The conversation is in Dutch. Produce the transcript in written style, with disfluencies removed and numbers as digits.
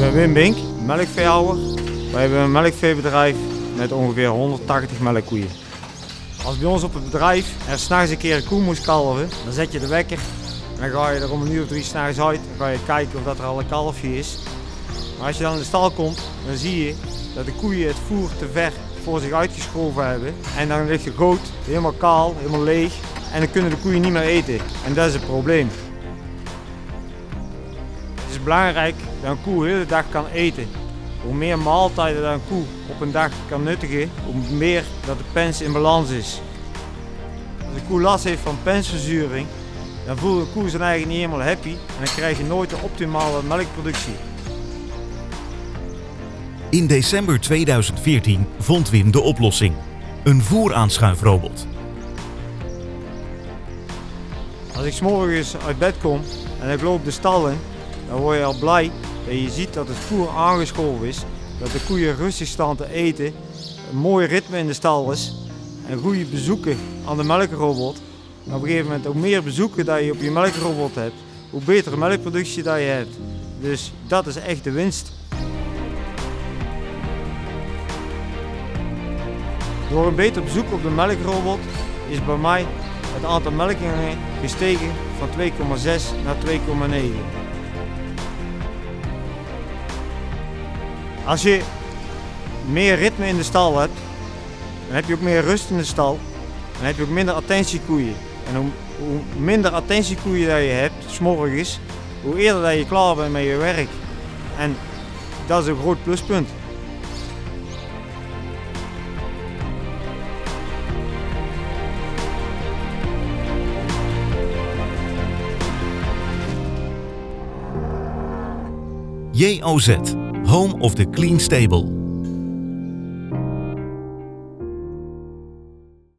ben Wim Bink, melkveehouder. Wij hebben een melkveebedrijf met ongeveer 180 melkkoeien. Als bij ons op het bedrijf er 's nachts een keer een koe moest kalven, dan zet je de wekker en dan ga je er om 1 uur of 3 's nachts uit. Dan ga je kijken of dat er al een kalfje is. Maar als je dan in de stal komt, dan zie je dat de koeien het voer te ver voor zich uitgeschoven hebben. En dan ligt de goot helemaal kaal, helemaal leeg en dan kunnen de koeien niet meer eten. En dat is het probleem. Het is belangrijk dat een koe de hele dag kan eten. Hoe meer maaltijden dat een koe op een dag kan nuttigen, hoe meer dat de pens in balans is. Als een koe last heeft van pensverzuring, dan voelt een koe zich eigenlijk niet helemaal happy en dan krijg je nooit de optimale melkproductie. In december 2014 vond Wim de oplossing. Een voeraanschuifrobot. Als ik 's morgens uit bed kom en ik loop de stal in, dan word je al blij dat je ziet dat het voer aangeschoven is, dat de koeien rustig staan te eten, een mooi ritme in de stal is en goede bezoeken aan de melkrobot. En op een gegeven moment, hoe meer bezoeken dat je op je melkrobot hebt, hoe betere melkproductie dat je hebt. Dus dat is echt de winst. Door een beter bezoek op de melkrobot is bij mij het aantal melkingen gestegen van 2,6 naar 2,9. Als je meer ritme in de stal hebt, dan heb je ook meer rust in de stal. Dan heb je ook minder attentiekoeien. En hoe minder attentiekoeien dat je hebt, 's morgens, hoe eerder dat je klaar bent met je werk. En dat is een groot pluspunt. JOZ, Home of the Clean Stable.